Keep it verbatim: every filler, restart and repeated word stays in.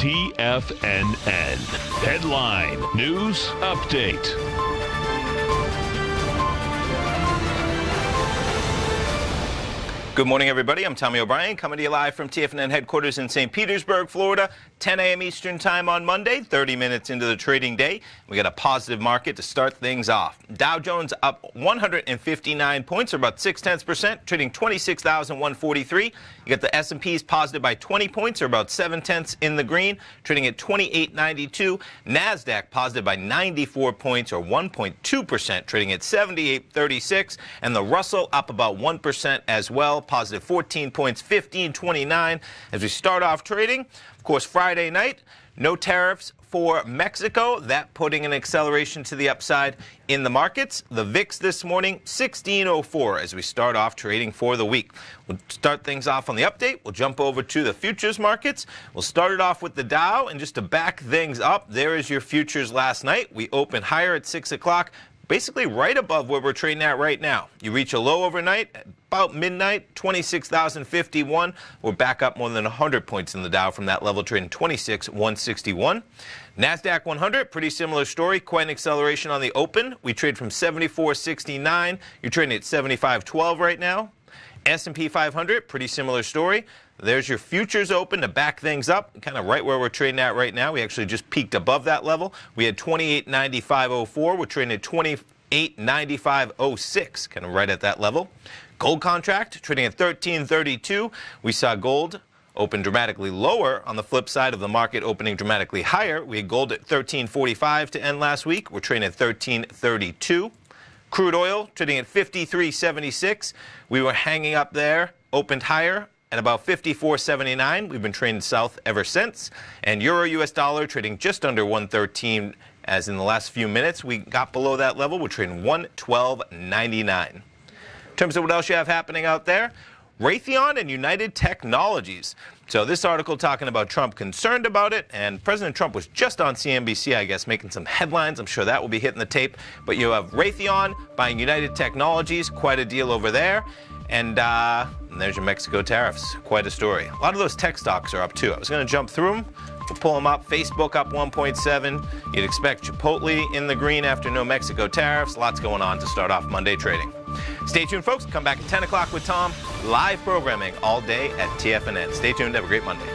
T F N N. Headline News Update. Good morning, everybody. I'm Tommy O'Brien, coming to you live from T F N N headquarters in Saint Petersburg, Florida. ten a m Eastern time on Monday, thirty minutes into the trading day. We got a positive market to start things off. Dow Jones up one hundred fifty-nine points, or about six tenths percent, trading twenty-six thousand one hundred forty-three. You got the S and P's positive by twenty points, or about seven tenths in the green, trading at twenty-eight ninety-two. NASDAQ positive by ninety-four points, or one point two percent, trading at seventy-eight thirty-six. And the Russell up about one percent as well, positive fourteen points, fifteen twenty-nine. As we start off trading, of course, Friday night, no tariffs for Mexico. That putting an acceleration to the upside in the markets. The V I X this morning, sixteen oh four as we start off trading for the week. We'll start things off on the update. We'll jump over to the futures markets. We'll start it off with the Dow, and just to back things up, there is your futures last night. We opened higher at six o'clock. Basically right above where we're trading at right now. You reach a low overnight at about midnight, twenty-six thousand fifty-one. We're back up more than one hundred points in the Dow from that level, trading twenty-six one sixty-one. NASDAQ one hundred, pretty similar story. Quite an acceleration on the open. We trade from seventy-four sixty-nine. You're trading at seventy-five twelve right now. S and P five hundred, pretty similar story. There's your futures open to back things up, kind of right where we're trading at right now. We actually just peaked above that level. We had twenty-eight ninety-five oh four. We're trading at twenty-eight ninety-five oh six, kind of right at that level. Gold contract trading at thirteen thirty-two. We saw gold open dramatically lower on the flip side of the market opening dramatically higher. We had gold at thirteen forty-five to end last week. We're trading at thirteen thirty-two. Crude oil trading at fifty-three seventy-six. We were hanging up there, opened higher at about fifty-four seventy-nine. We've been trading south ever since. And euro U S dollar trading just under one thirteen, as in the last few minutes we got below that level. We're trading one twelve ninety-nine. In terms of what else you have happening out there, Raytheon and United Technologies. So this article talking about Trump concerned about it, and President Trump was just on C N B C, I guess, making some headlines. I'm sure that will be hitting the tape. But you have Raytheon buying United Technologies, quite a deal over there. And, uh, and there's your Mexico tariffs. Quite a story. A lot of those tech stocks are up, too. I was going to jump through them. We'll pull them up. Facebook up one point seven. You'd expect Chipotle in the green after no Mexico tariffs. Lots going on to start off Monday trading. Stay tuned, folks. Come back at ten o'clock with Tom. Live programming all day at T F N N. Stay tuned. Have a great Monday.